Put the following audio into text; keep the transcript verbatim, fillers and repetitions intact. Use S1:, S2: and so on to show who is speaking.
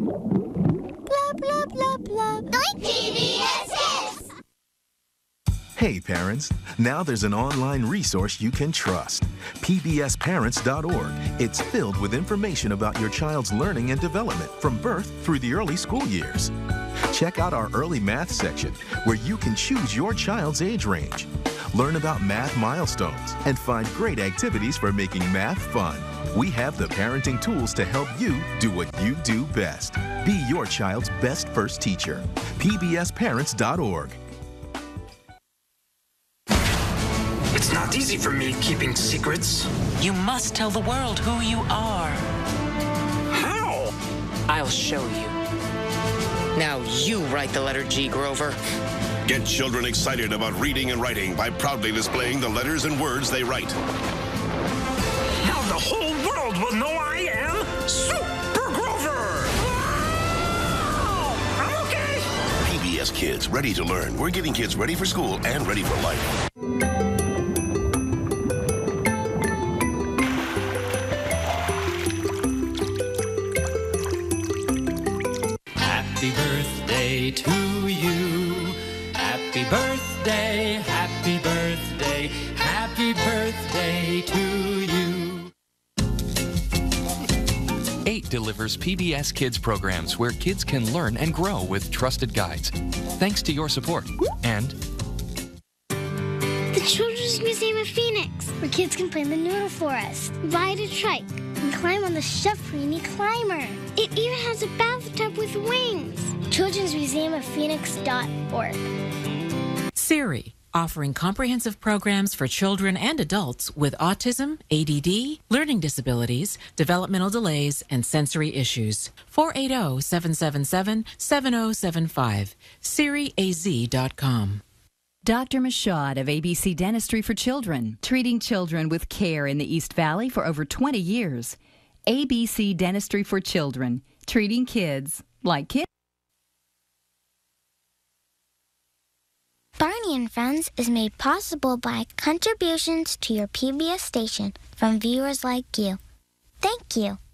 S1: Blah, blah, blah, blah. P B S Hits!
S2: Hey parents, now there's an online resource you can trust. P B S parents dot org. It's filled with information about your child's learning and development from birth through the early school years. Check out our early math section where you can choose your child's age range. Learn about math milestones and find great activities for making math fun. We have the parenting tools to help you do what you do best. Be your child's best first teacher. P B S parents dot org.
S3: It's not easy for me keeping secrets.
S4: You must tell the world who you are.
S3: How?
S4: I'll show you. Now you write the letter G, Grover.
S5: Get children excited about reading and writing by proudly displaying the letters and words they write.
S3: Now the whole world will know I am Super Grover! Wow! I'm okay!
S5: P B S Kids, ready to learn. We're getting kids ready for school and ready for life.
S6: Happy birthday to you. Happy birthday, happy birthday, happy birthday to you.
S7: eight delivers P B S Kids programs where kids can learn and grow with trusted guides. Thanks to your support. And
S1: The Children's Museum of Phoenix, where kids can play in the noodle forest, ride a trike, and climb on the Submarine climber. It even has a bathtub with wings. children's museum of phoenix dot org.
S8: Siri, offering comprehensive programs for children and adults with autism, A D D, learning disabilities, developmental delays, and sensory issues. four eight zero, seven seven seven, seven zero seven five. Siri A Z dot com.
S9: Doctor Michaud of A B C Dentistry for Children, treating children with care in the East Valley for over twenty years. A B C Dentistry for Children, treating kids like kids.
S1: Barney and Friends is made possible by contributions to your P B S station from viewers like you. Thank you.